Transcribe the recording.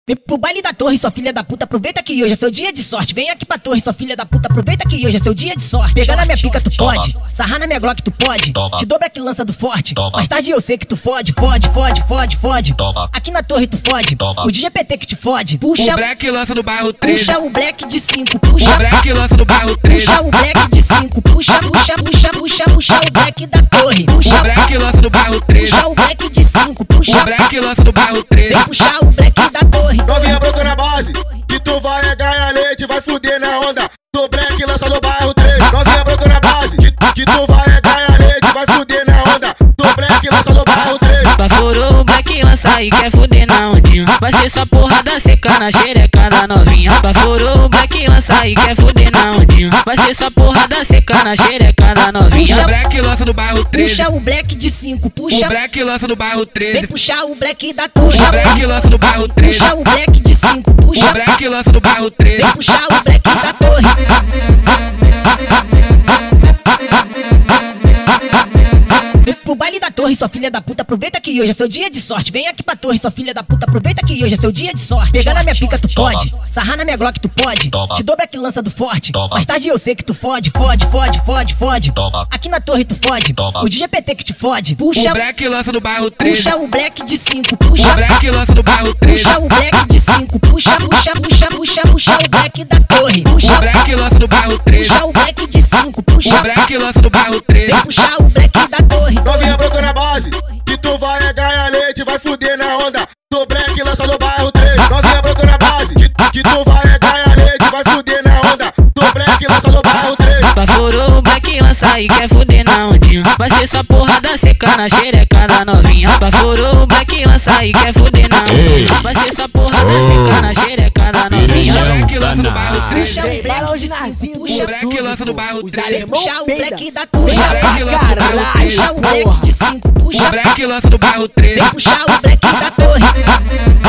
Vem pro baile da torre, sua filha da puta, aproveita que hoje é seu dia de sorte. Vem aqui pra torre, sua filha da puta, aproveita que hoje é seu dia de sorte. Pegar na minha pica tu pode, sarrar na minha Glock tu pode, te dobra que lança do forte. Mais tarde eu sei que tu fode. Aqui na torre tu fode, o DJ PT que te fode. Puxa o black lança no bairro 13. Puxa o black de 5, puxa o black lança no bairro 13. Puxa o black de 5, puxa o black da torre. O black lança no bairro 13. Puxa o black de 5, puxa o black lança no bairro 13. Vem puxar o black da torre. Novinha brotou na base, que tu vai ganhar leite, vai fuder na onda. Do black lança no bairro 3. Novinha brotou na base, que tu vai ganhar leite, vai fuder na onda. Do black lança no bairro 3. Baforou o black lança e quer fuder na ondinha. Vai ser só porrada seca na xereca da novinha. Baforou o black lança e quer fuder na ondinha. Vai ser só porrada seca na xereca da novinha. O black lança no bairro 13. Puxa o black de 5, puxa o black lança no bairro 13. Vem puxar o black da torre. O black lança no bairro 13. Puxa o black de 5, puxa o black lança no bairro 13. Vem puxar o black da torre. Pro baile da torre, sua filha da puta, aproveita que hoje é seu dia de sorte. Vem aqui pra torre, sua filha da puta, aproveita que hoje é seu dia de sorte. Pegar na minha pica tu pode, sarrar na minha Glock tu pode, te dobra que lança do forte. Mais tarde eu sei que tu fode. Aqui na torre tu fode, o DJ PT que te fode. Puxa o black lança no bairro 13. Puxa o black de 5, puxa o black lança no bairro 13. Puxa o black de 5, puxa o black da torre. O black lança no bairro 13. Puxa o black de 5, puxa o black lança no bairro 13. Vem puxar o black da torre. Novinha brotou na base, que tu vai ganhar leite, vai fuder na onda. Do black lança no bairro 3. Novinha brotou na base, que tu vai ganhar leite, vai fuder na onda. Do black lança no bairro 3. Baforou o black lança e quer fuder na ondinha. Vai ser só porrada seca na xereca da novinha. Baforou o black lança e quer fuder na ondinha. Vai ser só porrada seca na xereca da novinha. O black lança no bairro 13. Puxa o black de 5, o black lança no bairro 13. Puxa o black da torre. Puxa o black de 5, o black lança no bairro 13. Vem puxar o black da torre.